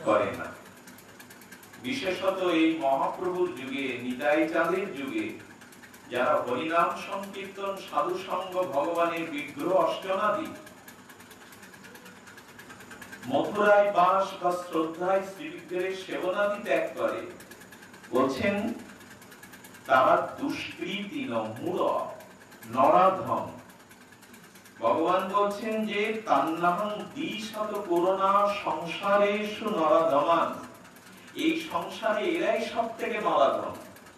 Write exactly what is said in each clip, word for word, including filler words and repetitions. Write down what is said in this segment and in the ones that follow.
করে না। বিশেষত এই মহাপ্রভুর যুগে, নিতাই চাঁদের যুগে যারা হরিনাম সংকীর্তন, সাধু সঙ্গ, ভগবানের বিগ্রহ অর্চনাদি, মথুরায় বাস বা শ্রদ্ধায় শ্রীবিগ্রহের সেবনাদি ত্যাগ করে, বলছেন তারা দুষ্কৃতি মূঢ় নরাধম। ভগবান বলছেন যে তান্নাহং দ্বিশত করুণা সংসারেষু নরাধমান, এই সংসারে এরাই সব থেকে নরাধম।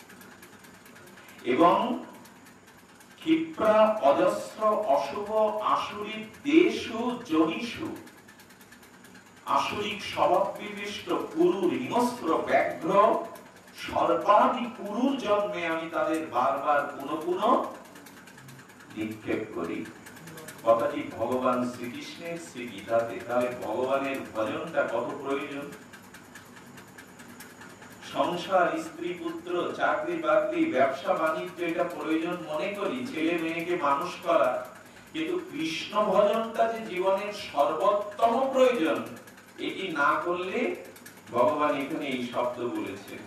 এবং ক্ষিপ্রা অজস্র অশুভ আসুরিক দেশু জনিষু, আসুরিক স্বভাব বিশিষ্ট কুরুর হিংস্র ব্যাঘ্র সর্বাদি কুরুর জন্মে আমি তাদের বারবার পুনঃ পুনঃ নিক্ষেপ করি। কথাটি ভগবান শ্রীকৃষ্ণের শ্রী গীতাতে। তাহলে ভগবানের ভজনটা কত প্রয়োজন। সংসার, স্ত্রী, পুত্র, চাকরি বাকরি, ব্যবসা বাণিজ্য এটা প্রয়োজন মনে করি, ছেলে মেয়েকে মানুষ করা, কিন্তু কৃষ্ণ ভজনটা যে জীবনের সর্বোত্তম প্রয়োজন, এটি না করলে ভগবান এখানে এই শব্দ বলেছেন।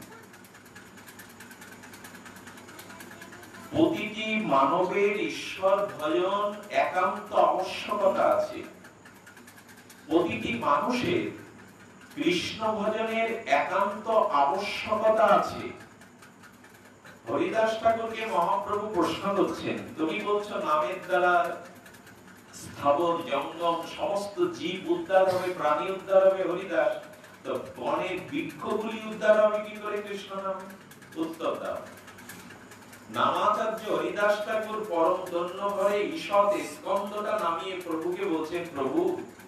প্রতিটি মানবের ঈশ্বর ভজন একান্ত আবশ্যকতা আছে। প্রতিটি মানুষের কৃষ্ণ ভজনের একান্ত আবশ্যকতা আছে। হরিদাস ঠাকুরকে মহাপ্রভু প্রশ্ন করছেন, তুমি বলছো নামের দ্বারা স্থাবর জঙ্গম সমস্ত জীব উদ্ধার হবে, প্রাণী উদ্ধার হবে হরিদাস, তো বনের বৃক্ষগুলি উদ্ধার হবে কি করে কৃষ্ণ নামে? উত্তর দাও। নামাচার্য হরিদাস ঠাকুর পরম ধন্য হয়ে ঈষৎ স্কন্ধটা নামিয়ে প্রভুকে বলছেন, প্রভু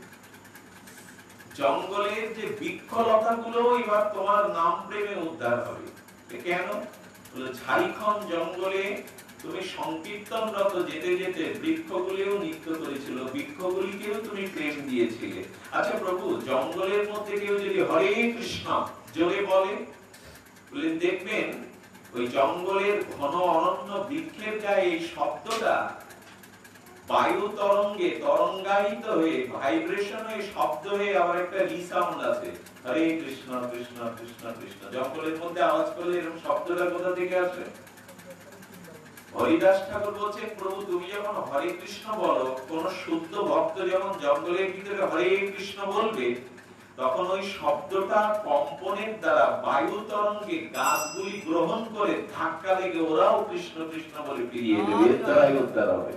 জঙ্গলের যে বৃক্ষলতা গুলো এবার তোমার নাম প্রেমে উদ্ধার হবে। কেন? ঝাড়িখন জঙ্গলে তুমি সংকীর্তনরত যেতে যেতে বৃক্ষগুলিও নৃত্য করেছিল, বৃক্ষগুলিকেও তুমি প্রেম দিয়েছিলে। আচ্ছা প্রভু, জঙ্গলের মধ্যে কেউ যদি হরে কৃষ্ণ জোরে বলে, বলেন দেখবেন ওই জঙ্গলের ঘন অরণ্য বৃক্ষের গায়ে এই শব্দটা বায়ু তরঙ্গে তরঙ্গায়িত হয়ে ভাইব্রেশন হয়ে শব্দ হয়ে আবার একটা রিসাউন্ড আছে, হরে কৃষ্ণ কৃষ্ণ কৃষ্ণ কৃষ্ণ। জঙ্গলের মধ্যে আওয়াজ করলে এরকম শব্দটা কোথা থেকে আসে? হরিদাস ঠাকুর বলছেন, প্রভু তুমি যখন হরে কৃষ্ণ বলো, কোন শুদ্ধ ভক্ত যখন জঙ্গলের ভিতরে হরে কৃষ্ণ বলবে, তখন ওই শব্দটা কম্পনের দ্বারা বায়ু তরঙ্গে গাছগুলি গ্রহণ করে ধাক্কা লেগে ওরাও কৃষ্ণ কৃষ্ণ বলে ফিরিয়ে দেবে, এর দ্বারাই উদ্ধার হবে।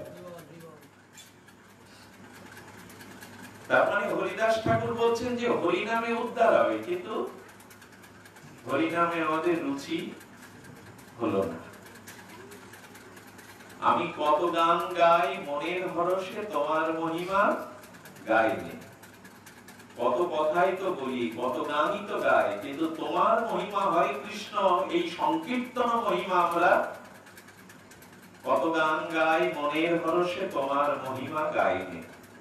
তার মানে হরিদাস ঠাকুর বলছেন যে হরিনামে উদ্ধার হবে, কিন্তু হরিনামে আমাদের রুচি হলো না। আমি কত গান গাই মনের হরষে, তোমার মহিমা গাইনি। কত কথাই তো বলি, কত গানই তো গাই, কিন্তু তোমার মহিমা হরে কৃষ্ণ এই সংকীর্তন মহিমা আমরা কত গান গাই মনের হরষে, তোমার মহিমা গাইনি।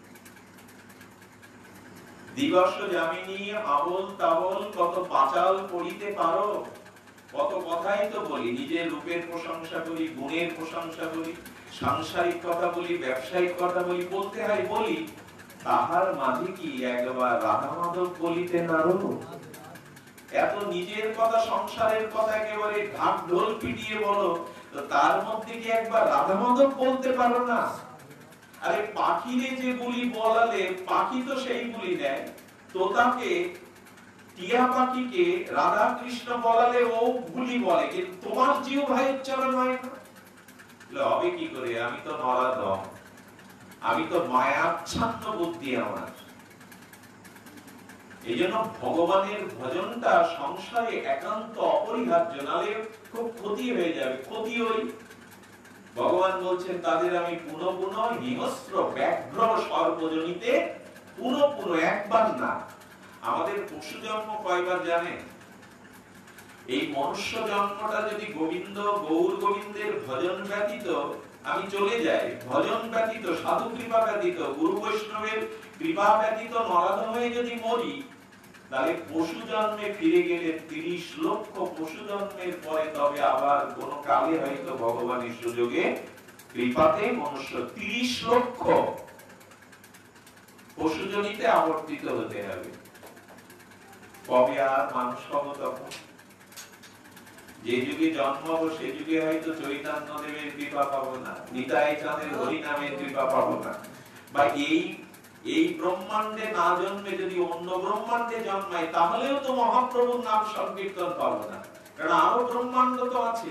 দিবস যামিনী আবল তাবল কত পাঁচাল পড়িতে পারো, কত কথাই তো বলি, নিজের রূপের প্রশংসা করি, গুণের প্রশংসা করি, সাংসারিক কথা বলি, ব্যবসায়িক কথা বলি, বলতে হয় বলি, তাহার মাঝে কি একবার রাধা মাধব বলিতে নারো? এত নিজের কথা, সংসারের কথা একেবারে ঢাক ঢোল পিটিয়ে বলো, তো তার মধ্যে কি একবার রাধা মাধব বলতে পারো না? আরে পাখিরে যে বলি বলালে পাখি তো সেই বলি দেয়, তোতাকে টিয়া পাখিকে রাধা কৃষ্ণ বলালে ও ভুলি বলে, কিন্তু তোমার জিও ভাইয়ের চরণ হয় না। হবে কি করে? আমি তো নরাধম, আমি তো মায়াচ্ছন্ন বুদ্ধি আমার। এই জন্য ভগবানের ভজনটা সংসারে একান্ত অপরিহার্য, নালে খুব ক্ষতি হয়ে যাবে। ক্ষতি ওই ভগবান বলছেন তাদের আমি পুনঃ পুনঃ হিংস্র ব্যাঘ্র সর্বজনীতে পুনঃ পুনঃ, একবার না। আমাদের পশু জন্ম কয়বার জানেন? এই মনুষ্য জন্মটা যদি গোবিন্দ গৌর গোবিন্দের ভজন ব্যতীত আমি চলে যাই, ভজন ব্যতীত, সাধু কৃপা ব্যতীত, গুরু বৈষ্ণবের কৃপা ব্যতীত নরাধম হয়ে যদি মরি, তাহলে পশু জন্মে ফিরে গেলে তিরিশ লক্ষ পশু জন্মের পরে তবে আবার কোন কালে হয়তো ভগবানের সুযোগে কৃপাতে মনুষ্য তিরিশ লক্ষ পশুজনিতে আবর্তিত হতে হবে। কবে আর মানুষ হব তখন? যে যুগে জন্ম হবো সে যুগে হয়তো চৈতন্য দেবের কৃপা পাবো না, নিতাই চাঁদের হরি নামের কৃপা পাবো না, বা এই এই ব্রহ্মাণ্ডে না জন্মে যদি অন্য ব্রহ্মাণ্ডে জন্মাই তাহলেও তো মহাপ্রভুর নাম সংকীর্তন পাবো না, কারণ আরো ব্রহ্মাণ্ড তো আছে।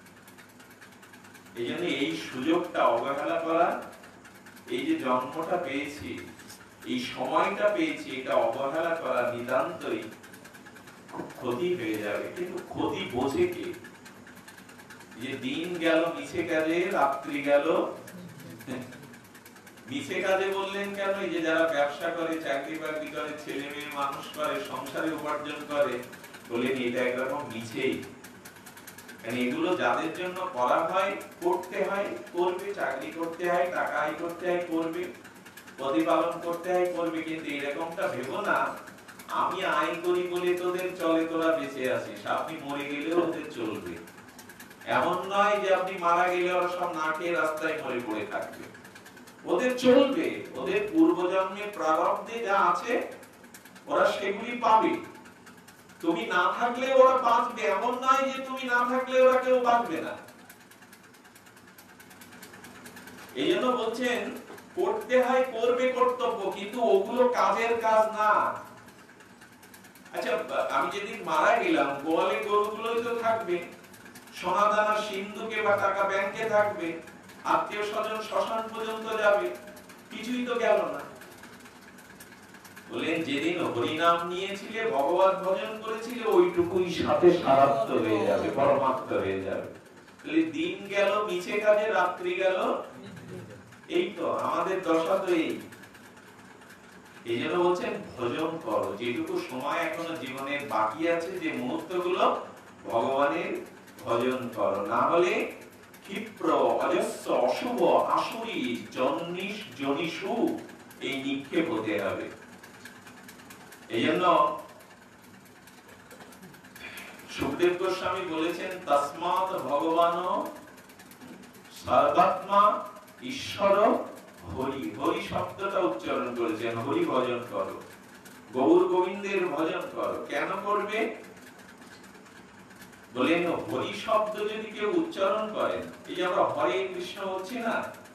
এই জন্য এই সুযোগটা অবহেলা করা, এই যে জন্মটা পেয়েছি, এই সময়টা পেয়েছি, এটা অবহেলা করা নিতান্তই ক্ষতি হয়ে যাবে। কিন্তু ক্ষতি বোঝে কে? যে দিন গেল মিছে কাজে, রাত্রি গেল মিছে কাজে বললেন কেন? এই যে যারা ব্যবসা করে, চাকরি বাকরি করে, ছেলে মেয়ে মানুষ করে, সংসারে উপার্জন করে, বলেন এটা একরকম মিছেই। এগুলো যাদের জন্য করা হয়, করতে হয়, করবে, চাকরি করতে হয়, টাকা আয় করতে হয়, করবে, প্রতিপালন করতে হয়, করবে। কিন্তু এরকমটা ভেবো না আমি আয় করি বলে তোদের চলে, তোরা বেঁচে আছিস, আপনি মরে গেলেও ওদের চলবে। এমন নয় যে আপনি মারা গেলে ওরা সব না খেয়ে রাস্তায় মরে পড়ে থাকবে, ওদের চলবে। ওদের পূর্বজন্মের প্রারব্ধে যা আছে ওরা সেগুলি পাবে। তুমি না থাকলে ওরা বাঁচবে, এমন নয় যে তুমি না থাকলে ওরা কেউ বাঁচবে না। এই জন্য বলছেন করতে হয়, করবে কর্তব্য, কিন্তু ওগুলো কাজের কাজ না। আচ্ছা, আমি যেদিন মারা গেলাম গোয়ালে গরুগুলোই তো থাকবে, সোনা দানা সিন্ধুকে বা টাকা ব্যাংকে থাকবে, আত্মীয় স্বজন শ্মশান পর্যন্ত যাবে, কিছুই তো গেল না। বলেন যেদিন হরিনাম নিয়েছিলে, ভগবত ভজন করেছিলে, ওইটুকুই সাথে সারাত্ম হয়ে যাবে, পরমাত্ম হয়ে যাবে। তাহলে দিন গেল মিছে কাজে, রাত্রি গেল, এই তো আমাদের দশা তো এই। এই জন্য বলছেন ভজন করো, যেটুকু সময় এখনো জীবনের বাকি আছে, যে মুহূর্তগুলো, ভগবানের ভজন করো, না হলে ক্ষিপ্র অজস্র অশুভ আসুরি জন্মিষ জনিষু এই নিক্ষেপ হতে হবে। এই জন্য সুখদেব গোস্বামী বলেছেন তস্মাৎ ভগবান সর্বাত্মা ঈশ্বর হরি। হরি শব্দটা উচ্চারণ করেছেন, হরি ভজন করো, গৌর গোবিন্দের ভজন করো। কেন করবে? বলেন হরি শব্দ যদি কেউ উচ্চারণ করেন, এই যে আমরা হরে কৃষ্ণ বলছি না,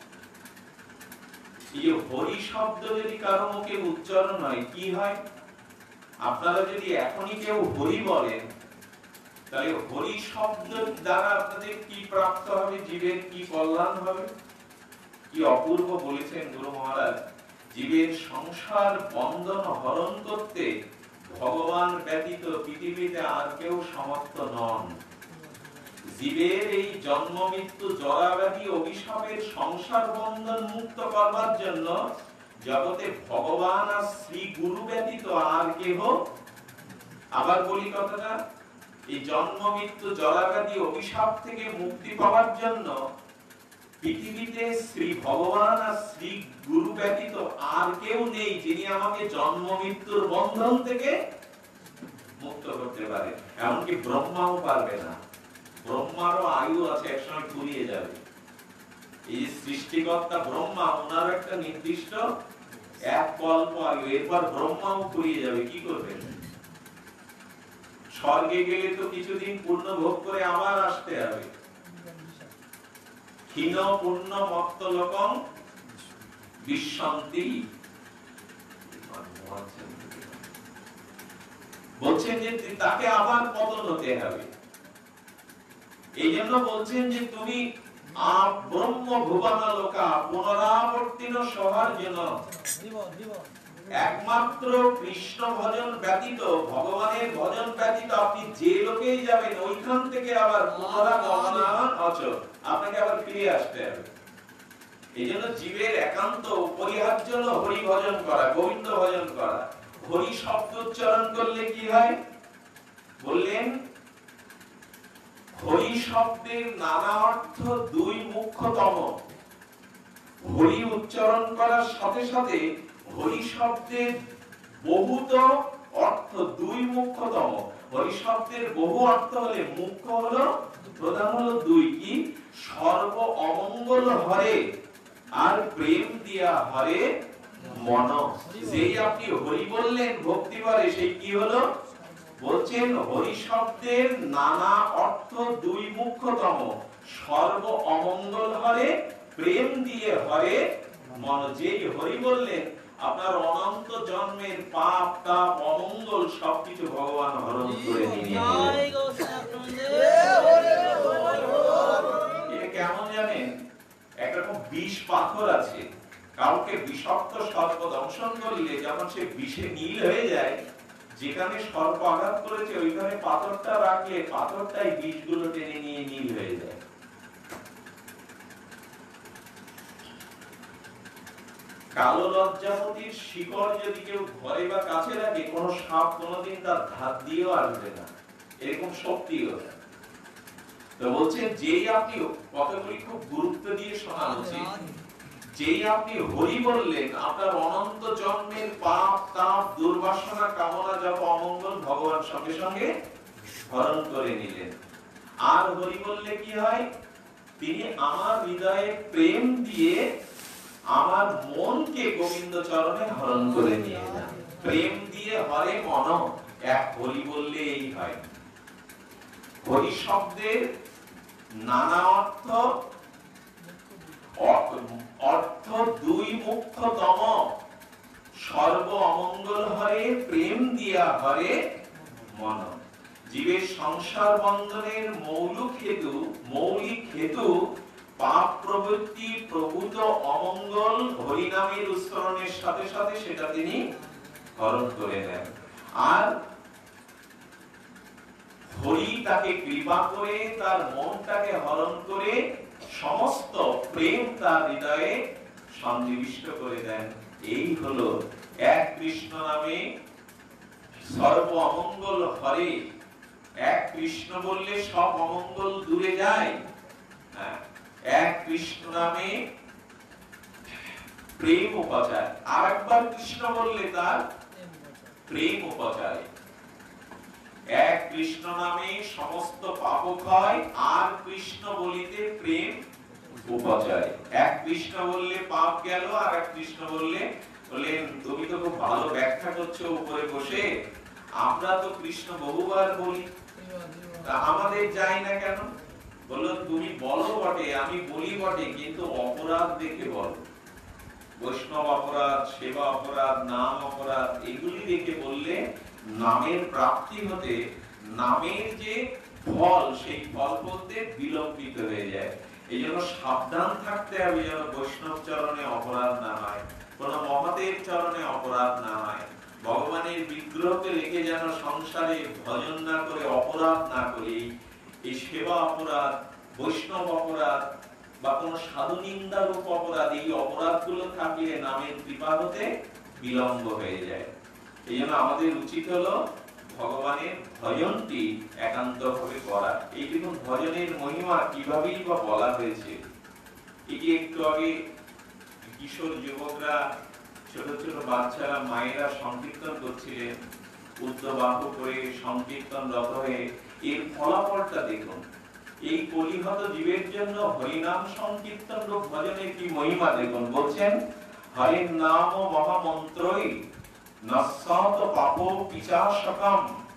এই যে হরি শব্দ যদি কারো মুখে উচ্চারণ হয় কি হয়? আপনারা যদি এখনই কেউ হরি বলেন, তাহলে হরি শব্দ দ্বারা আপনাদের কি প্রাপ্ত হবে, জীবের কি কল্যাণ হবে? কি অপূর্ব বলেছেন গুরু মহারাজ, জীবের সংসার বন্ধন হরণ করতে ভগবান ব্যতীত পৃথিবীতে আর কেউ সমর্থ নন। জীবের এই জন্ম মৃত্যু জরাব্যাধি অভিশাপের সংসার বন্ধন মুক্ত করবার জন্য জগতে ভগবান আর শ্রী গুরু ব্যতীত আর কেহ। আবার বলি কথাটা, এই জন্ম মৃত্যু জরাব্যাধি অভিশাপ থেকে মুক্তি পাওয়ার জন্য পৃথিবীতে শ্রী ভগবান আর শ্রী গুরু ব্যতীত আর কেউ নেই যিনি আমাকে জন্ম মৃত্যুর বন্ধন থেকে মুক্ত করতে পারে। এমনকি ব্রহ্মাও পারবে না। ব্রহ্মারও আয়ু আছে, একসময় ফুরিয়ে যাবে। এই সৃষ্টিকর্তা ব্রহ্মা, ওনার একটা নির্দিষ্ট এক কল্প আয়ু, এরপর ব্রহ্মাও ফুরিয়ে যাবে। কি করবেন? স্বর্গে গেলে তো কিছুদিন পূর্ণ ভোগ করে আবার আসতে হবে। ক্ষীণ পূর্ণ মত্ত লোকং বিশ্বন্তি। বলছেন যে তাকে আবার পতন হতে হবে। এই জন্য বলছেন যে তুমি ব্রহ্ম ভুবন লোকা পুনরাবর্তিন সহার্জন, একমাত্র কৃষ্ণ ভজন ব্যতীত, ভগবানের ভজন ব্যতীত আপনি যে লোকেই যাবেন ওইখান থেকে আবার পুনরাগমন অচল, আপনাকে আবার ফিরে আসতে হবে। এই জন্য জীবের একান্ত পরিহার্য হল হরি ভজন করা, গোবিন্দ ভজন করা। হরি শব্দ উচ্চারণ করলে কি হয় বললেন? হরি শব্দের নানা অর্থ দুই মুখ্যতম। হরি উচ্চারণ করার সাথে সাথে হরি শব্দের বহুত অর্থ দুই মুখ্যতম। হরি শব্দের বহু অর্থ হলে মুখ্য হলো, প্রধান হলো দুই। কি? সর্ব অমঙ্গল হরে আর প্রেম দিয়া হরে মন। যেই আপনি হরি বললেন ভক্তি ভরে, সেই কি হলো? বলছেন হরি শব্দের নানা অর্থ দুই মুখ্যতম, সর্ব অমঙ্গল হরে, প্রেম দিয়ে হরে মন। যেই হরি বললেন আপনার অনন্ত জন্মের পাপ তাপ অমঙ্গল সবকিছু ভগবান হরণ করে নিয়ে এটা কেমন জানেন? একরকম বিষ পাথর আছে, কাউকে বিষাক্ত সর্প দংশন করলে যখন সে বিষে নীল হয়ে যায়, যেখানে সর্প আঘাত করেছে ওইখানে পাথরটা রাখলে পাথরটাই বিষগুলো টেনে নিয়ে নীল হয়ে যায়। কালো লজ্জাপতির শিকড় যদি কেউ ঘরে বা কাছে রাখে, কোন সাপ কোনদিন তার ধার দিয়েও আসবে না, এরকম শক্তিও। তো বলছে যেই আপনি, কথাগুলি খুব গুরুত্ব দিয়ে শোনা উচিত, যেই আপনি হরি বললেন আপনার অনন্ত জন্মের পাপ তাপ দুর্বাসনা কামনা যত অমঙ্গল ভগবান সঙ্গে সঙ্গে হরণ করে নিলেন। আর হরি বললে কি হয়? তিনি আমার হৃদয়ে প্রেম দিয়ে আমার মনকে গোবিন্দ চরণে হরণ করে নিয়ে যান। প্রেম দিয়ে হরে মন, এক হরি বললে এই হয়। হরি শব্দের নানা অর্থ, অর্থ দুই মুখ্যতম, সর্ব অমঙ্গল হরে, প্রেম দিয়া হরে মন। জীবের সংসার বন্ধনের মৌলিক হেতু মৌলিক হেতু পাপ প্রবৃত্তি প্রভূত অমঙ্গল হরিনামের উচ্চারণের সাথে সাথে সেটা তিনি হরণ করে নেন। আর হরি তাকে কৃপা করে তার মনটাকে হরণ করে সমস্ত প্রেম তার হৃদয়ে সন্নিবিষ্ট করে দেন। এই হলো এক কৃষ্ণ নামে সর্ব অমঙ্গল হরে। এক কৃষ্ণ বললে সব অমঙ্গল দূরে যায়। এক কৃষ্ণ নামে প্রেম উপচার, আর একবার কৃষ্ণ বললে তার প্রেম উপচার। এক কৃষ্ণ নামে সমস্ত পাপ ক্ষয়, আর কৃষ্ণ বলিতে প্রেম উপচার। এক কৃষ্ণ বললে পাপ গেল, আর এক কৃষ্ণ বললে, বললেন তুমি তো খুব ভালো ব্যাখ্যা করছো উপরে বসে, আমরা তো কৃষ্ণ বহুবার বলি, তা আমাদের যাই না কেন? বলল তুমি বলো বটে, আমি বলি বটে, কিন্তু অপরাধ দেখে বলো। বৈষ্ণব অপরাধ, সেবা অপরাধ, নাম অপরাধ, এগুলি দেখে বললে নামের প্রাপ্তি হতে, নামের যে ফল সেই ফল বলতে বিলম্বিত হয়ে যায়। এই জন্য সাবধান থাকতে হবে যেন বৈষ্ণব চরণে অপরাধ না হয়, কোন মহতের চরণে অপরাধ না হয়। ভগবানের বিগ্রহকে রেখে যেন সংসারে ভজন না করে অপরাধ না করি। এই সেবা অপরাধ, বৈষ্ণব অপরাধ বা কোন সাধু নিন্দার রূপ অপরাধ, এই অপরাধগুলো থাকলে নামের কৃপা হতে বিলম্ব হয়ে যায়। এই জন্য আমাদের উচিত হলো ভগবানের ভজনটি একান্ত ভাবে করা। এই দেখুন ভজনের মহিমা কিভাবেই বা বলা হয়েছে। এই যে একটু আগে কিশোর যুবকরা, ছোট ছোট বাচ্চারা, মায়েরা সংকীর্তন করছিলেন, উদ্যবাহু করে সংকীর্তনরত হয়ে, এর ফলাফলটা দেখুন। এই কলিহত জীবের জন্য হরিনাম সংকীর্তন রূপ ভজনের কি মহিমা দেখুন। বলছেন হরির নাম মহামন্ত্রই নশ্বত পাপ পিশাচকম,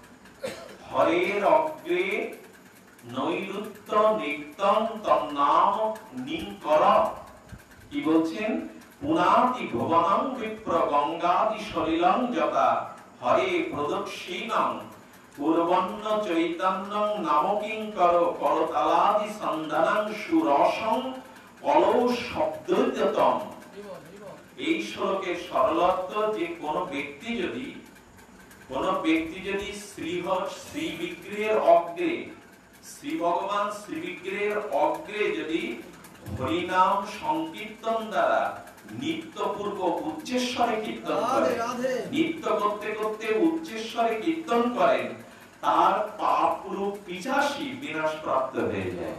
হরের অগ্রে নৈরুত্য নিত্যং তন্নাম নিকর। কি বলছেন? পুনাতি ভুবনং বিপ্র গঙ্গাদি সলিলং যথা হরে প্রদক্ষিণং পূর্বন্ন চৈতন্যং নামকিঙ্কর করতালাদি সন্ধানং সুরসং কলৌ শব্দোদ্যতম। এই শ্লোকের সরলত্ব যে কোন ব্যক্তি যদি কোন ব্যক্তি যদি শ্রীহর শ্রী বিগ্রহের অগ্রে, শ্রী ভগবান শ্রী বিগ্রহের অগ্রে যদি হরিনাম সংকীর্তন দ্বারা নিত্যপূর্বক উচ্চস্বরে কীর্তন করেন, নিত্য করতে করতে উচ্চস্বরে কীর্তন করেন, তার পাপরূপ পিশাচী বিনাশ প্রাপ্ত হয়ে যায়।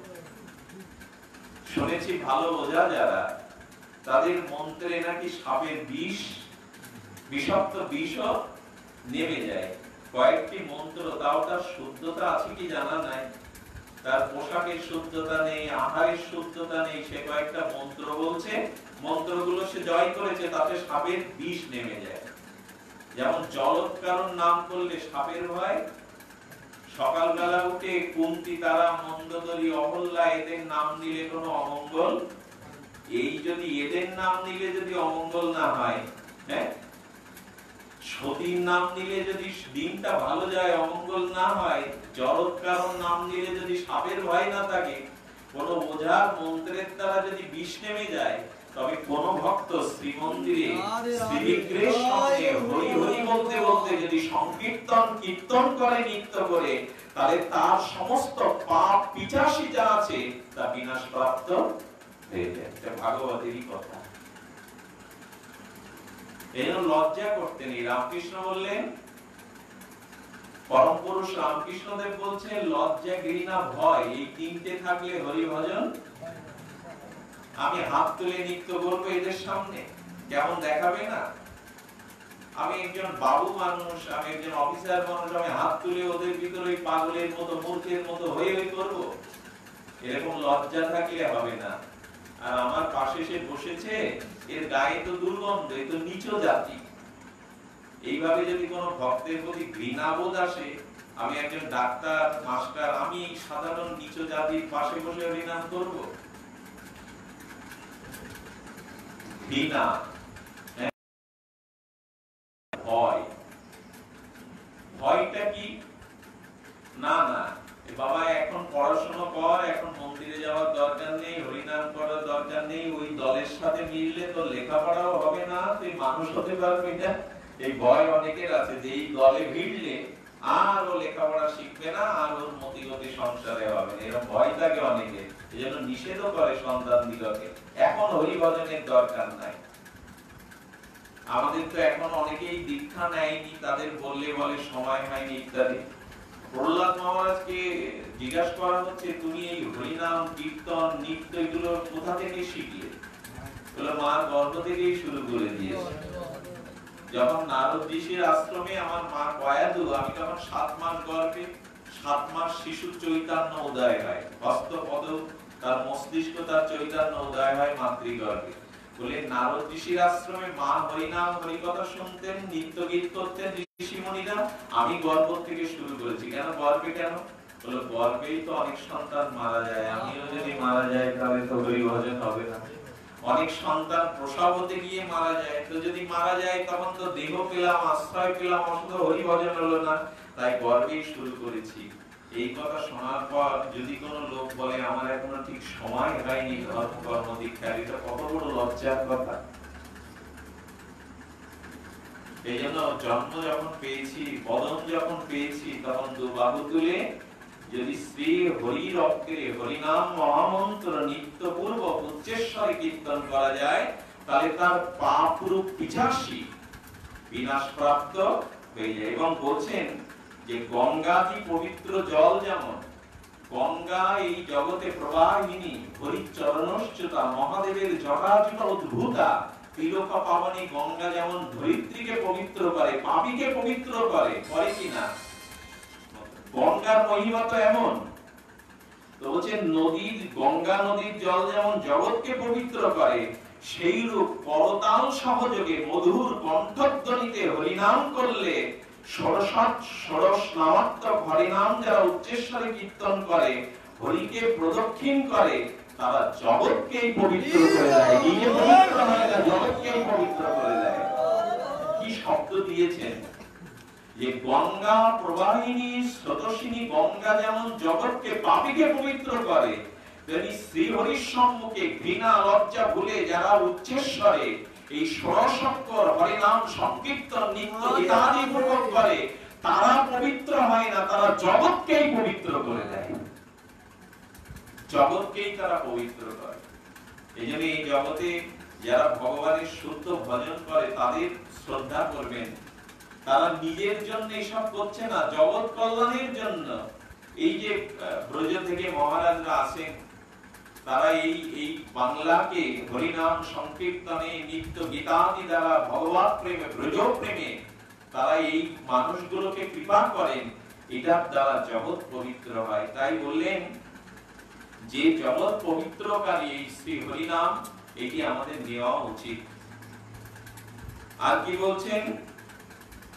শুনেছি ভালো বোঝা যারা, তাদের মন্ত্রে নাকি সাপের বিষ, বিষাক্ত বিষও নেমে যায়। কয়েকটি মন্ত্র, তাও তার শুদ্ধতা আছে কি জানা নাই, তার পোশাকের শুদ্ধতা নেই, আহারের শুদ্ধতা নেই, সে কয়েকটা মন্ত্র বলছে, মন্ত্রগুলো সে জয় করেছে, তাতে সাপের বিষ নেমে যায়। যেমন জলৎকারণ নাম করলে সাপের ভয়, সকালবেলা উঠে কুন্তি, তারা, মন্দোদরী, অহল্যা এদের নাম নিলে কোনো অমঙ্গল। এই যদি এদের নাম নিলে যদি অমঙ্গল না হয়, হ্যাঁ, সতীর নাম নিলে যদি দিনটা ভালো যায়, অমঙ্গল না হয়, জলৎকারণ নাম নিলে যদি সাপের ভয় না থাকে, কোন ওঝার মন্ত্রের দ্বারা যদি বিষ নেমে যায়, তবে কোন ভক্ত শ্রীমন্দিরে শ্রীবিগ্রহের সঙ্গে হরি হরি বলতে বলতে যদি সংকীর্তন কীর্তন করে, নৃত্য করে, তাহলে তার সমস্ত পাপ পিচাসী যা আছে তা বিনাশ প্রাপ্ত হয়ে যায়। এটা ভাগবতেরই কথা। এই জন্য লজ্জা করতে নেই। রামকৃষ্ণ বললেন, পরম পুরুষ রামকৃষ্ণদেব বলছেন, লজ্জা, ঘৃণা, ভয় এই তিনটে থাকলে হরি ভজন। আমি হাত তুলে নৃত্য করবো এদের সামনে, কেমন দেখাবে না? আমি একজন বাবু মানুষ, আমি একজন অফিসার মানুষ, আমি হাত তুলে ওদের ভিতরে পাগলের মতো, মূর্খের মতো হয়ে হয়ে করবো? এরকম লজ্জা থাকলে হবে না। আর আমার পাশে সে বসেছে, এর গায়ে তো দুর্গন্ধ, এ তো নীচ জাতি। এইভাবে যদি কোনো ভক্তের প্রতি ঘৃণাবোধ আসে, আমি একজন ডাক্তার, মাস্টার, আমি সাধারণ নীচ জাতির পাশে বসে হরিনাম করব? ঘৃণা, ভয়। ভয়টা কি? না না বাবা, এখন পড়াশোনা কর, এখন মন্দিরে যাওয়ার দরকার নেই, হরিনাম করার দরকার নেই, ওই দলের সাথে মিললে তোর লেখাপড়াও হবে না, তুই মানুষ হতে পারবি না। এই ভয় অনেকের আছে যে এই দলে ভিড়লে আর ও লেখাপড়া শিখবে না, আর ওর মতিগতি সংসারে হবে না, এরকম ভয় থাকে অনেকে। এই জন্য নিষেধও করে সন্তান দিগকে, এখন হরিভজনের দরকার নাই। আমাদের তো এখন অনেকেই দীক্ষা নেয়নি, তাদের বললে বলে সময় হয়নি ইত্যাদি। প্রহ্লাদ মহারাজকে জিজ্ঞাসা করা হচ্ছে, তুমি এই হরিনাম, কীর্তন, নৃত্য এগুলো কোথা থেকে শিখলে? বলে, মা গর্ভ থেকেই শুরু করে দিয়েছে। যখন নারদ ঋষির আশ্রমে আমার মা গয়াদু, আমি তখন সাত মাস গর্ভে, সাত মাস শিশু চৈতন্য উদয় হয়, হস্তপদ তার মস্তিষ্ক, তার চৈতন্য উদয় হয় মাতৃগর্ভে। বলে নারদ ঋষির আশ্রমে মা হরিনাম হরিকথা শুনতেন, নৃত্য গীত করতেন ঋষিমুনিরা, আমি গর্ভ থেকে শুরু করেছি। কেন গর্ভে? কেন? বলে, গর্ভেই তো অনেক সন্তান মারা যায়, আমিও যদি মারা যাই তাহলে তো হরিভজন হবে না। অনেক সন্তান প্রসব হতে গিয়ে মারা যায়, তো যদি মারা যায় তখন তো দেহ পেলাম, আশ্রয় পেলাম, অন্তত হরিভজন হলো না, তাই গর্ভেই শুরু করেছি। এই কথা শোনার পর যদি কোনো লোক বলে আমার এখনো ঠিক সময় হয়নি ধর্ম কর্ম দীক্ষার, এটা কত বড় লজ্জার কথা। এই জন্য জন্ম যখন পেয়েছি, বদন যখন পেয়েছি, তখন দুবাহু তুলে যদি শ্রী হরির অক্ষরে হরিনাম মহামন্ত্র নিত্যপূর্বক উচ্চেশ্বরে কীর্তন করা যায়, তাহলে তার পাপ রূপ পিশাচী বিনাশ প্রাপ্ত হয়ে যায়। এবং বলছেন যে গঙ্গাদি পবিত্র জল যেমন, গঙ্গা এই জগতে প্রবাহিনী, হরিচরণশ্চতা মহাদেবের জটাজুট অদ্ভুতা, তিলক পাবনী গঙ্গা যেমন ধরিত্রীকে পবিত্র করে, পাপীকে পবিত্র করে, করে কিনা? গঙ্গার মহিমা তো এমন। তো বলছেন নদীর, গঙ্গা নদীর জল যেমন জগৎকে পবিত্র করে, সেই রূপ করতাল সহযোগে মধুর কণ্ঠধ্বনিতে হরিনাম করলে, ষোড়শাৎ ষোড়শ নামাত্মক হরিনাম যারা উচ্চেশ্বরে কীর্তন করে, হরিকে প্রদক্ষিণ করে, তারা জগৎকেই পবিত্র করে দেয়। নিজে পবিত্র হয় না, জগৎকেই পবিত্র করে দেয়। কি শব্দ দিয়েছেন যে গঙ্গা প্রবাহিনী স্রোতস্বিনী গঙ্গা যেমন জগৎকে, পাপীকে পবিত্র করে, তেমনি শ্রী হরির সম্মুখে ঘৃণা লজ্জা ভুলে যারা উচ্চেশ্বরে এই ষোড়শাক্ষর হরিনাম সংকীর্তন নিত্য গীতাদি উপভোগ করে, তারা পবিত্র হয় না, তারা জগৎকেই পবিত্র করে দেয়, জগৎকেই তারা পবিত্র করে। এই জন্য এই জগতে যারা ভগবানের শুদ্ধ ভজন করে তাদের শ্রদ্ধা করবেন। তারা নিজের জন্য এসব করছে না, জগৎ কল্যাণের জন্য। এই যে ব্রজ থেকে মহারাজরা আসেন, তারা এই এই বাংলাকে হরিনাম সংকীর্তনে নিত্য গীতাদি দ্বারা ভগবত প্রেমে, ব্রজ প্রেমে তারা এই মানুষগুলোকে কৃপা করেন, এটার দ্বারা জগৎ পবিত্র হয়। তাই বললেন যে জগৎ পবিত্রকারী এই শ্রী হরিনাম, এটি আমাদের নেওয়া উচিত। আর কি বলছেন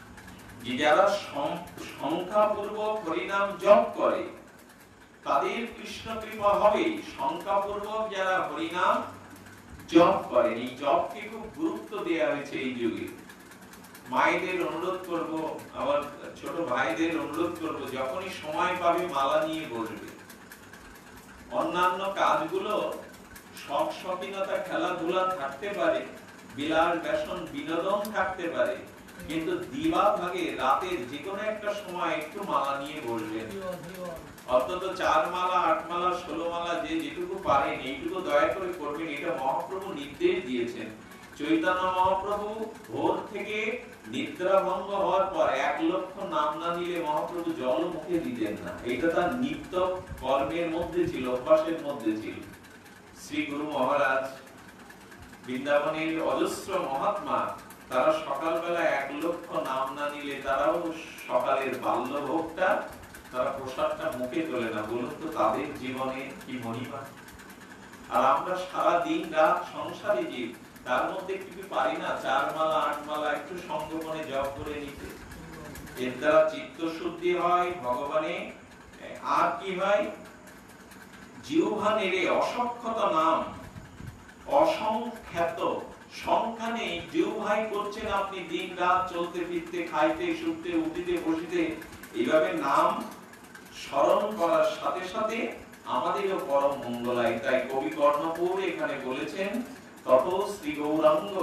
যে যারা সংখ্যাপূর্বক হরিনাম জপ করে তাদের কৃষ্ণ কৃপা হবে। সংখ্যাপূর্বক যারা হরিনাম জপ করে, এই জপকে খুব গুরুত্ব দেওয়া হয়েছে এই যুগে। মায়েদের অনুরোধ করব, আবার ছোট ভাইদের অনুরোধ করব, যখনই সময় পাবে মালা নিয়ে বসবে। অন্যান্য কাজগুলো শখ শখিনতা খেলাধুলা থাকতে পারে, বিলাস ব্যসন বিনোদন থাকতে পারে, কিন্তু দিবা ভাগে রাতের যে কোনো একটা সময় একটু মালা নিয়ে বসবেন। অন্তত চার মালা, আট মালা, ষোলো মালা যে যেটুকু পারেন এইটুকু দয়া করে করবেন। এটা মহাপ্রভু নির্দেশ দিয়েছেন। চৈতন্য মহাপ্রভু ভোর থেকে নিদ্রা ভঙ্গ হওয়ার পর এক লক্ষ নাম না নিলে মহাপ্রভু জল মুখে দিতেন না। এটা তার নিত্য কর্মের মধ্যে ছিল, অভ্যাসের মধ্যে ছিল। শ্রী গুরু মহারাজ, বৃন্দাবনের অজস্র মহাত্মা, তারা সকালবেলা এক লক্ষ নাম না নিলে তারাও সকালের বাল্য ভোগটা, তারা প্রসাদটা মুখে তোলে না। বলুন তো তাদের জীবনে কি মহিমা। আর আমরা সারা দিন রাত সংসারে জীব, তার মধ্যে কি পারি না চার মালা আট মালা একটু সংগমনে জপ করে নিতে। এর দ্বারা চিত্ত শুদ্ধি হয় ভগবানে। আর কি হয়, জিহ্বা নেড়ে অসংখ্যত নাম, অসংখ্যাত, সংখ্যা নেই, জিহ্বাই করছেন আপনি দিন রাত, চলতে ফিরতে, খাইতে শুতে, উঠিতে বসিতে। এইভাবে নাম স্মরণ করার সাথে সাথে আমাদেরও পরম মঙ্গল হয়। তাই কবি কর্ণপুর এখানে বলেছেন, তত শ্রী গৌরাঙ্গ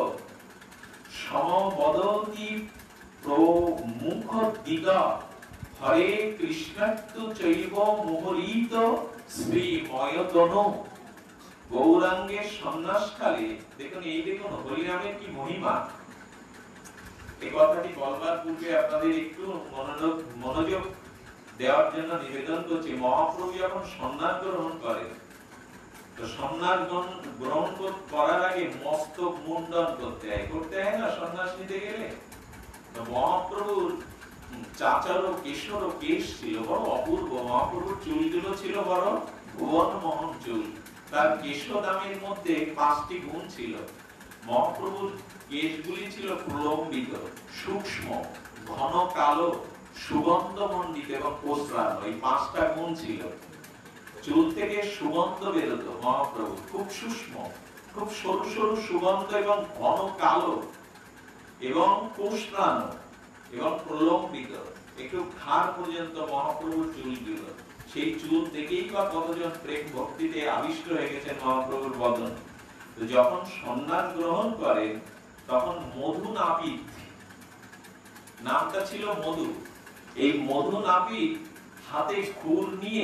সমবদতি প্রমুখ দিগা হরে কৃষ্ণাত্তু চৈব মুহরিত শ্রীময়তন। গৌরাঙ্গের সন্ন্যাসকালে দেখুন, এই দেখুন হরিনামের কি মহিমা। এই কথাটি বলবার পূর্বে আপনাদের একটু মনোযোগ মনোযোগ দেওয়ার জন্য নিবেদন করছি। মহাপ্রভু যখন সন্ন্যাস গ্রহণ করে, তো সন্ন্যাস গ্রহণ করার আগে মস্তক মুন্ডন করতে হয়, করতে হয় না সন্ন্যাস নিতে গেলে। তো মহাপ্রভুর চাচারও কেশরও কেশ ছিল বড় অপূর্ব। মহাপ্রভুর চুলগুলো ছিল বড় ভুবন মোহন চুল। তার কেশদামের মধ্যে পাঁচটি গুণ ছিল। মহাপ্রভুর কেশগুলি ছিল প্রলম্বিত, সূক্ষ্ম, ঘন কালো, সুগন্ধমণ্ডিত এবং প্রসারণ। এই পাঁচটা গুণ ছিল। চুল থেকে সুগন্ধ বেরোত মহাপ্রভু, খুব সূক্ষ্ম, খুব সরু সরু সুগন্ধ এবং ঘন কালো এবং প্রসারণ এবং প্রলম্বিত, একটু ঘাড় পর্যন্ত মহাপ্রভুর চুলগুলো। সেই চুল দেখেই বা কতজন প্রেম ভক্তিতে আবিষ্ট হয়ে গেছেন মহাপ্রভুর বদন। তো যখন সন্ন্যাস গ্রহণ করেন তখন মধু নাপিত, নামটা ছিল মধু। এই মধু নাপিত হাতে খুর নিয়ে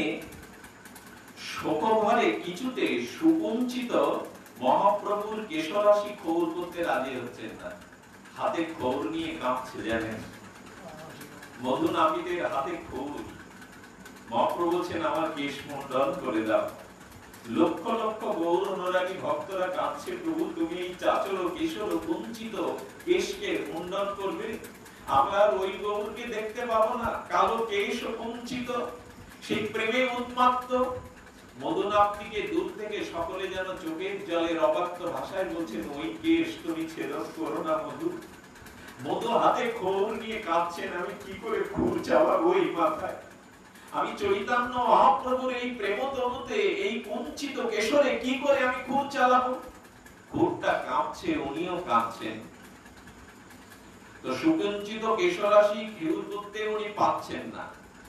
শোকভরে কিছুতে সুকুঞ্চিত মহাপ্রভুর কেশরাশি খৌর করতে রাজি হচ্ছেন না। হাতে খৌর নিয়ে কাঁপছে, জানেন মধু নাপিতের হাতে খৌর। মহাপ্রভু বলছেন, আমার কেশ মুন্ডন করে দাও। লক্ষ লক্ষ গৌর অনুরাগী ভক্তরা কাঁদছে, প্রভু তুমি এই চাচর কেশর কুঞ্চিত কেশকে মুন্ডন করবে? আমরা ওই গৌরকে দেখতে পাবো না, কালো কেশ কুঞ্চিত, সেই প্রেমে উন্মাত্ত। মধু নাপিতকে দূর থেকে সকলে যেন চোখের জলের অবাক্ত ভাষায় বলছেন, ওই কেশ তুমি ছেদন করো না মধু। মধু হাতে খৌর নিয়ে কাঁদছেন, আমি কি করে খুর চালাবো এই মাথায়? আমি চৈতন্য মহাপ্রভুর এই প্রেম তনুতে, এই কুঞ্চিত কেশরে কি করে আমি খুর চালাবো? খুরটা কাঁপছে, উনিও কাঁদছেন। তো সুকুঞ্চিত কেশরাশি খেউর করতে উনি পাচ্ছেন না।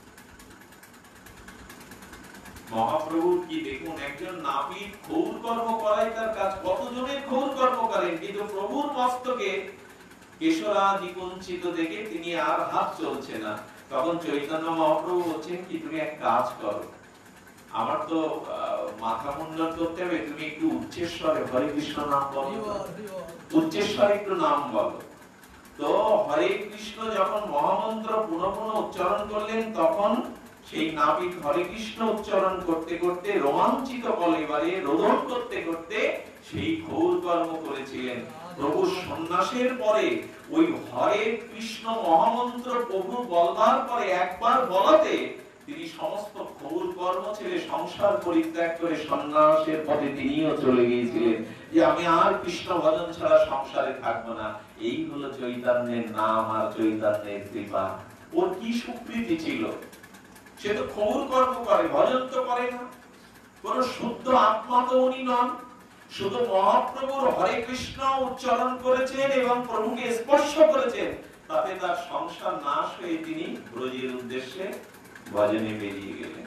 মহাপ্রভু কি দেখুন, একজন নাপিত খৌর কর্ম করাই তার কাজ। কতজনের খৌর কর্ম করেন, কিন্তু প্রভুর মস্তকে কেশরাদি কুঞ্চিত দেখে তিনি আর হাত চলছে না। তখন চৈতন্য মহাপ্রভু বলছেন কি, তুমি এক কাজ করো, আমার তো মাথা মুন্ডন করতে হবে, তুমি একটু উচ্চেশ্বরে হরে কৃষ্ণ নাম বলো, উচ্চেশ্বরে একটু নাম বলো। তো হরে কৃষ্ণ যখন মহামন্ত্র পুনঃ পুনঃ উচ্চারণ করলেন, তখন সেই নাপিত হরে কৃষ্ণ উচ্চারণ করতে করতে রোমাঞ্চিত কলেবারে রোদন করতে করতে সেই ঘোর কর্ম করেছিলেন। প্রভু সন্ন্যাসের পরে ওই হরে কৃষ্ণ মহামন্ত্র প্রভু বলবার পরে একবার বলাতে তিনি সমস্ত ঘোর কর্ম ছেড়ে সংসার পরিত্যাগ করে সন্ন্যাসের পথে তিনিও চলে গিয়েছিলেন, যে আমি আর কৃষ্ণ ভজন ছাড়া সংসারে থাকবো না। এই হলো চৈতন্যের নাম আর চৈতন্যের কৃপা। ওর কি সুকৃতি ছিল, সে তো ঘোর কর্ম করে, ভজন তো করে না। কোন শুদ্ধ আত্মা তো উনি নন, শুধু মহাপ্রভুর হরে কৃষ্ণ উচ্চারণ করেছেন এবং প্রভুকে স্পর্শ করেছেন, তাতে তার সংসার নাশ হয়ে তিনি ব্রজের উদ্দেশ্যে ভজনে বেরিয়ে গেলেন।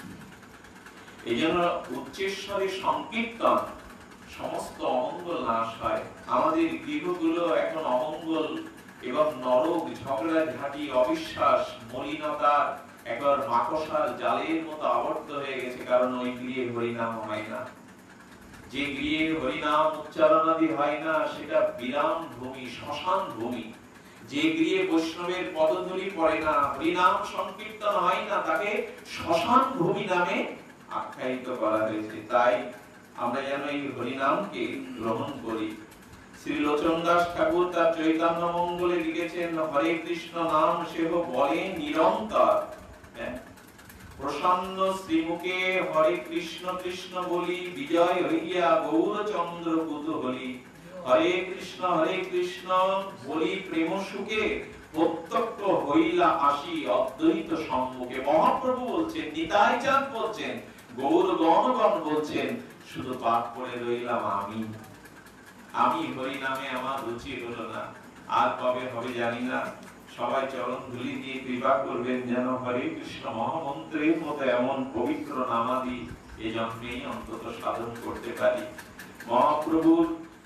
এই জন্য উচ্চেশ্বরী সংকীর্তন সমস্ত অমঙ্গল নাশ হয়। আমাদের গৃহগুলো এখন অমঙ্গল এবং নরক, ঝগড়া ঝাঁটি, অবিশ্বাস, মলিনতা একবার মাকড়সার জালের মতো আবদ্ধ হয়ে গেছে, কারণ ওই গৃহে হরিনাম হয় না। যে গৃহে হরিনাম উচ্চারণাদি হয় না সেটা বিরাম ভূমি, শ্মশান ভূমি। যে গৃহে বৈষ্ণবের পদধূলি পড়ে না, হরিনাম সংকীর্তন হয় না, তাকে শ্মশান ভূমি নামে আখ্যায়িত করা হয়েছে। তাই আমরা যেন এই হরিনামকে গ্রহণ করি। শ্রী লোচন দাস ঠাকুর তার চৈতন্য মঙ্গলে লিখেছেন, হরে কৃষ্ণ নাম সেহ বলে নিরন্তর। প্রসন্ন শ্রীমুখে হরে কৃষ্ণ কৃষ্ণ বলি, বিজয় হইয়া গৌরচন্দ্র কুতূহলী। হরে কৃষ্ণ হরে কৃষ্ণ বলি প্রেম সুখে, প্রত্যক্ষ হইলা আসি অদ্বৈত সম্মুখে। মহাপ্রভু বলছেন, নিতাই চাঁদ বলছেন, গৌর গণগণ বলছেন, শুধু পাঠ করে রইলাম আমি। আমি হরি নামে আমার রুচি হলো না, আর কবে হবে জানি না। সবাই চরণ ধুলি দিয়ে কৃপা করবেন যেন হরে কৃষ্ণ মহামন্ত্রের মতো এমন পবিত্র নামাদি এই জন্মেই অন্তত সাধন করতে পারি। মহাপ্রভুর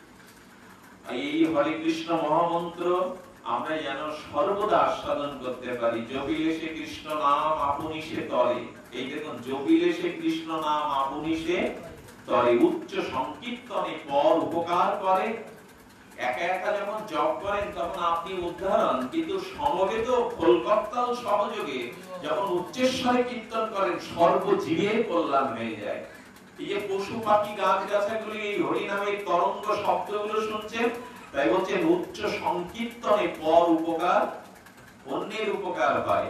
এই হরে কৃষ্ণ মহামন্ত্র আমরা যেন সর্বদা আস্বাদন করতে পারি। জপিলে সে কৃষ্ণ নাম আপনি সে তরে। এই দেখুন, জপিলে সে কৃষ্ণ নাম আপনি সে তরে। উচ্চ সংকীর্তনে পর উপকার করে। একা একা যখন জপ করেন তখন আপনি উদ্ধারণ, কিন্তু সমবেত কলকত্তাল সহযোগে যখন উচ্চেশ্বরে কীর্তন করেন সর্বজীবের কল্যাণ হয়ে যায়। এই যে পশু পাখি গাছ গাছাগুলি এই হরি নামের তরঙ্গ শব্দগুলো শুনছেন, তাই বলছেন উচ্চ সংকীর্তনে পর উপকার, অন্যের উপকার হয়।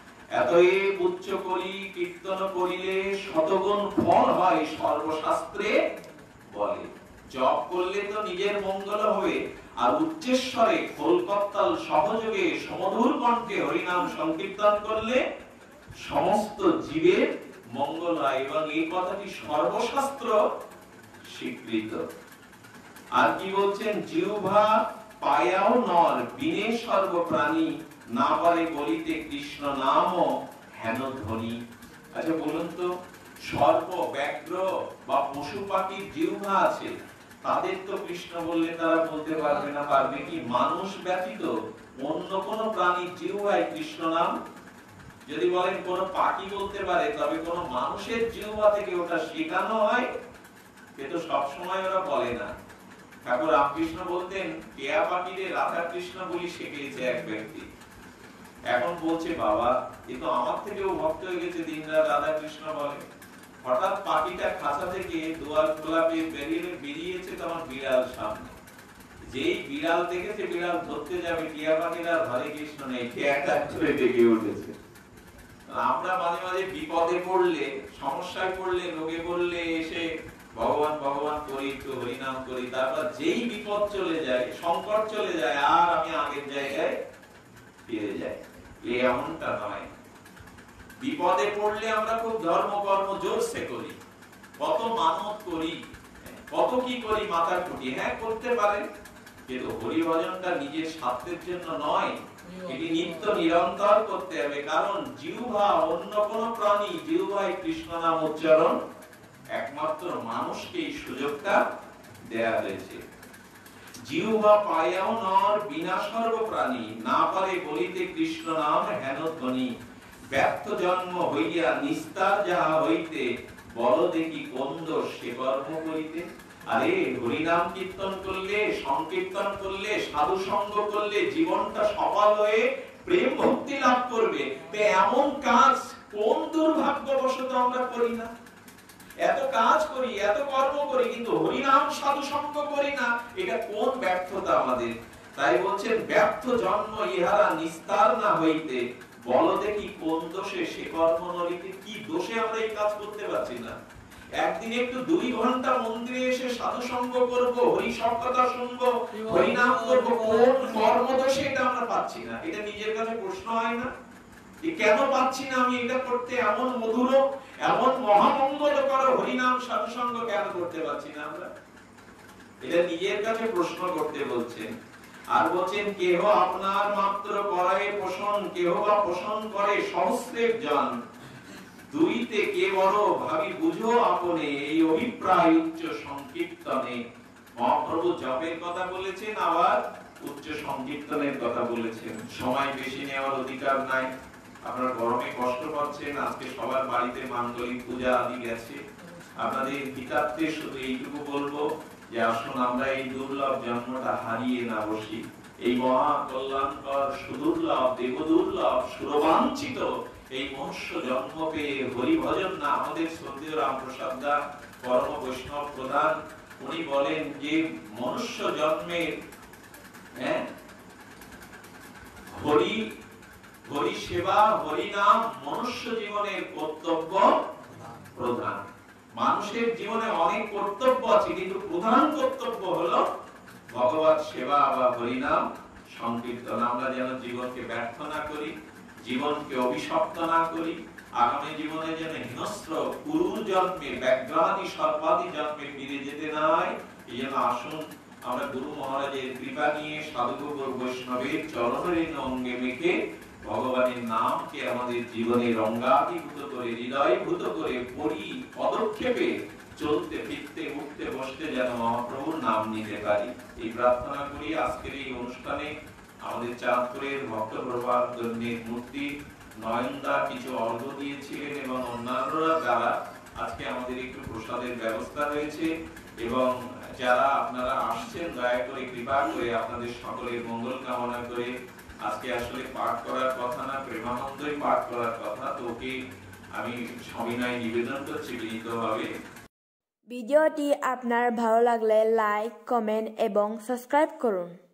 এতএব উচ্চ করি কীর্তন করিলে শতগুণ ফল হয় সর্বশাস্ত্রে বলে। জপ করলে তো নিজের মঙ্গল হবে, আর উচ্চেশ্বরে কলকত্তাল সহযোগে সমধুর কণ্ঠে হরিনাম সংকীর্তন করলে সমস্ত জীবের মঙ্গল হয়, এবং এই কথাটি সর্বশাস্ত্র স্বীকৃত। আর কি বলছেন, জিহ্বা পায়াও নর বিনে সর্বপ্রাণী, না পারে বলিতে কৃষ্ণ নাম হেন ধ্বনি। আচ্ছা বলুন তো, সর্প, ব্যাঘ্র বা পশু পাখির জিহ্বা আছে, তাদের তো কৃষ্ণ বললে তারা বলতে পারবে না। পারবে কি? মানুষ ব্যতীত অন্য কোন প্রাণীর জিহ্বায় কৃষ্ণ নাম যদি বলেন কোন পাখি বলতে পারে, তবে কোন মানুষের জিহ্বা থেকে ওটা শেখানো হয়, কিন্তু সবসময় ওরা বলে না। ঠাকুর রামকৃষ্ণ বলতেন, টিয়া পাখিরে রাধা কৃষ্ণ বলি শিখিয়েছে এক ব্যক্তি। এখন বলছে, বাবা এ তো আমার থেকেও ভক্ত হয়ে গেছে, দিনরাত রাধা কৃষ্ণ বলে। হঠাৎ পাখিটা খাঁচা থেকে দুয়ার খোলা পেয়ে বেরিয়ে বেরিয়েছে তোমার বিড়াল সামনে। যেই বিড়াল দেখেছে বিড়াল ধরতে যাবে, টিয়া পাখিরা হরে কৃষ্ণ নেই, টিয়াটা করে ডেকে উঠেছে। আমরা মাঝে মাঝে বিপদে পড়লে, সমস্যায় পড়লে, রোগে পড়লে এসে ভগবান ভগবান করি, একটু হরিনাম করি, তারপর যেই বিপদ চলে যায়, সংকট চলে যায়, আর আমি আগের জায়গায় ফিরে যাই। এমনটা নয়। বিপদে পড়লে আমরা খুব ধর্ম কর্ম জোরসে করি, কত মানত করি, কত কি করি মাথা কুটি, হ্যাঁ করতে পারেন, কিন্তু হরি ভজনটা নিজের স্বার্থের জন্য নয়, এটি নিত্য নিরন্তর করতে হবে। কারণ জিহ্বা অন্য কোন প্রাণী, জিহ্বায় কৃষ্ণ নাম উচ্চারণ একমাত্র মানুষকে এই সুযোগটা দেয়া হয়েছে। জিহ্বা পায়াও নর বিনা সর্বপ্রাণী, না পারে বলিতে কৃষ্ণ নাম হেন ধ্বনি। ব্যর্থ জন্ম হইয়া নিস্তার যাহা হইতে, বল দেখি কোন দোষ সে কর্ম করিতে। আরে হরিনাম কীর্তন করলে, সংকীর্তন করলে, সাধু সঙ্গ করলে জীবনটা সফল হয়ে প্রেম ভক্তি লাভ করবে। তো এমন কাজ কোন দুর্ভাগ্যবশত আমরা করি না? এত কাজ করি, এত কর্ম করি, কিন্তু হরিনাম সাধু সঙ্গ করি না, এটা কোন ব্যর্থতা আমাদের? তাই বলছেন, ব্যর্থ জন্ম ইহারা নিস্তার না হইতে, বলো দেখি কোন দোষে সে কর্ম নরিতে, কি দোষে আমরা এই কাজ করতে পারছি না? একদিন একটু দুই ঘন্টা মন্দিরে এসে সাধু সঙ্গ করব, হরি সব কথা শুনবো, হরি নাম করব, কোন কর্ম দোষে এটা আমরা পাচ্ছি না? এটা নিজের কাছে প্রশ্ন হয় না যে কেন পাচ্ছি না আমি এটা করতে? এমন মধুর, এমন মহামঙ্গলকর হরি নাম সাধু সঙ্গ কেন করতে পারছি না আমরা? এটা নিজের কাছে প্রশ্ন করতে বলছেন। আর বলছেন কেহ আপনার মাত্র করে পোষণ, কেহ বা পোষণ করে সহস্রের জন, দুইতে কে বড় ভাবি বুঝো আপনে, এই অভিপ্রায় উচ্চ সংকীর্তনে। মহাপ্রভু জপের কথা বলেছেন, আবার উচ্চ সংকীর্তনের কথা বলেছেন। সময় বেশি নেওয়ার অধিকার নাই, আপনারা গরমে কষ্ট পাচ্ছেন, আজকে সবার বাড়িতে মাঙ্গলিক পূজা আদি গেছে। আপনাদের হিতার্থে শুধু এইটুকু বলবো যে আসুন আমরা এই দুর্লভ জন্মটা হারিয়ে না বসি। এই মহা কল্যাণকর সুদুর্লভ দেবদুর্লভ সুরবাঞ্ছিত এই মনুষ্য জন্ম পেয়ে হরি ভজন না, আমাদের শ্রদ্ধেয় রামপ্রসাদ দা পরম বৈষ্ণব প্রধান উনি বলেন যে মনুষ্য জন্মের হ্যাঁ হরি হরি সেবা হরি নাম মনুষ্য জীবনের কর্তব্য প্রধান। মানুষের জীবনে অনেক কর্তব্য আছে, কিন্তু প্রধান কর্তব্য হলো ভগবত সেবা বা হরিনাম সংকীর্তন। আমরা যেন জীবনকে ব্যর্থ না করি, জীবনকে অভিশপ্ত না করি, আগামী জীবনে যেন হিংস্র কুরুর জন্মে ব্যাঘ্রাদি সর্বাদি জন্মে ফিরে যেতে নাই। এই জন্য আসুন আমরা গুরু মহারাজের কৃপা নিয়ে সাধুগুরু বৈষ্ণবের চরণের অঙ্গে মেখে ভগবানের নামকে আমাদের জীবনে রঙ্গাভিভূত করে হৃদয়ভূত করে পড়ি, পদক্ষেপে চলতে ফিরতে উঠতে বসতে যেন মহাপ্রভুর নাম নিতে পারি, এই প্রার্থনা করি। আজকের এই অনুষ্ঠানে আমাদের চাঁদপুরের ভক্ত প্রভার দৈনিক মূর্তি নয়নদা কিছু অর্ঘ দিয়েছিলেন এবং অন্যান্যরা যারা আজকে আমাদের একটু প্রসাদের ব্যবস্থা রয়েছে, এবং যারা আপনারা আসছেন দয়া করে কৃপা করে আপনাদের সকলের মঙ্গল কামনা করে। আজকে আসলে পাঠ করার কথা না, প্রেমানন্দই পাঠ করার কথা, তো ওকে আমি সবিনয় নিবেদন করছি বিনীতভাবে। ভিডিওটি আপনার ভালো লাগলে লাইক, কমেন্ট এবং সাবস্ক্রাইব করুন।